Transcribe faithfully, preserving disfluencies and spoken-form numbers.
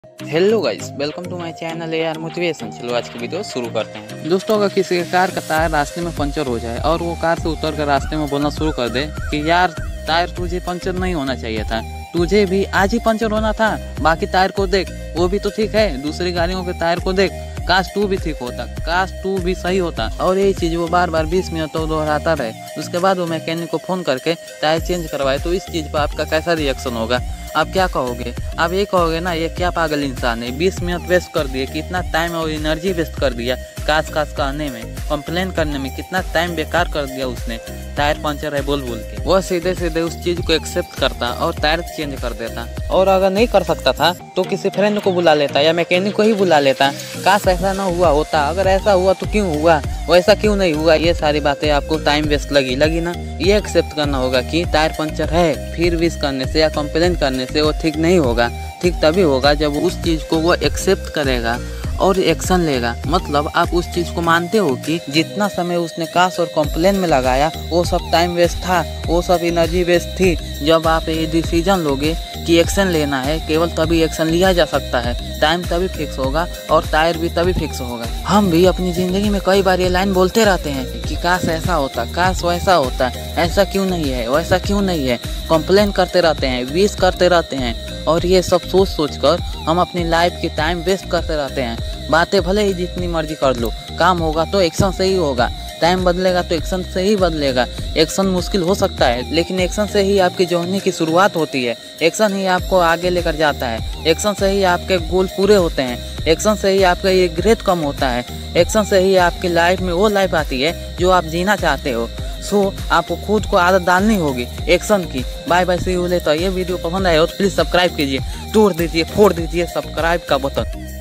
Hello guys, welcome to my channel AR motivation. चलो आज की वीडियो शुरू करते हैं। दोस्तों, अगर किसी के कार का टायर रास्ते में पंचर हो जाए और वो कार से उतर कर रास्ते में बोलना शुरू कर दे कि यार टायर तुझे पंचर नहीं होना चाहिए था, तुझे भी आज ही पंचर होना था, बाकी टायर को देख वो भी तो ठीक है, दूसरी गाड़ियों के टायर को देख, काश तू भी ठीक होता, काश तू भी सही होता। और यही चीज़ वो बार बार बीस मिनट तो दोहराता रहे, उसके बाद वो मैकेनिक को फ़ोन करके टायर चेंज करवाए, तो इस चीज़ पर आपका कैसा रिएक्शन होगा? आप क्या कहोगे? आप ये कहोगे ना, ये क्या पागल इंसान है, बीस मिनट वेस्ट कर दिए, कितना टाइम और एनर्जी वेस्ट कर दिया, काश काश कहने में, कंप्लेन करने में कितना टाइम बेकार कर दिया उसने, टायर पंचर है बोल बोल के। वह सीधे सीधे उस चीज़ को एक्सेप्ट करता और टायर चेंज कर देता। और अगर नहीं कर सकता था तो किसी फ्रेंड को बुला लेता या मैकेनिक को ही बुला लेता। काश ऐसा ना हुआ होता, अगर ऐसा हुआ तो क्यों हुआ, वैसा क्यों नहीं हुआ। ये सारी बातें आपको टाइम वेस्ट लगी लगी ना। ये एक्सेप्ट करना होगा कि टायर पंचर है, फिर विश करने से या कंप्लेन करने से वो ठीक नहीं होगा। ठीक तभी होगा जब उस चीज़ को वो एक्सेप्ट करेगा और एक्शन लेगा। मतलब आप उस चीज़ को मानते हो कि जितना समय उसने काश और कंप्लेन में लगाया वो सब टाइम वेस्ट था, वो सब एनर्जी वेस्ट थी। जब आप ये डिसीजन लोगे कि एक्शन लेना है, केवल तभी एक्शन लिया जा सकता है, टाइम तभी फिक्स होगा और टायर भी तभी फिक्स होगा। हम भी अपनी ज़िंदगी में कई बार ये लाइन बोलते रहते हैं कि काश ऐसा होता, काश वैसा होता, ऐसा क्यों नहीं है, वैसा क्यों नहीं है, कंप्लेन करते रहते हैं, विश करते रहते हैं, और ये सब सोच सोच कर हम अपनी लाइफ की टाइम वेस्ट करते रहते हैं। बातें भले ही जितनी मर्जी कर लो, काम होगा तो एक्शन से ही होगा, टाइम बदलेगा तो एक्शन से ही बदलेगा। एक्शन मुश्किल हो सकता है, लेकिन एक्शन से ही आपकी जर्नी की शुरुआत होती है, एक्शन ही आपको आगे लेकर जाता है, एक्शन से ही आपके गोल पूरे होते हैं, एक्शन से ही आपका ये रिग्रेट कम होता है, एक्शन से ही आपकी लाइफ में वो लाइफ आती है जो आप जीना चाहते हो। सो so, आपको खुद को आदत डालनी होगी एक्शन की। Bye bye, see you later. ये वीडियो पसंद आए हो तो प्लीज़ सब्सक्राइब कीजिए, तोड़ दीजिए, फोड़ दीजिए सब्सक्राइब का बटन।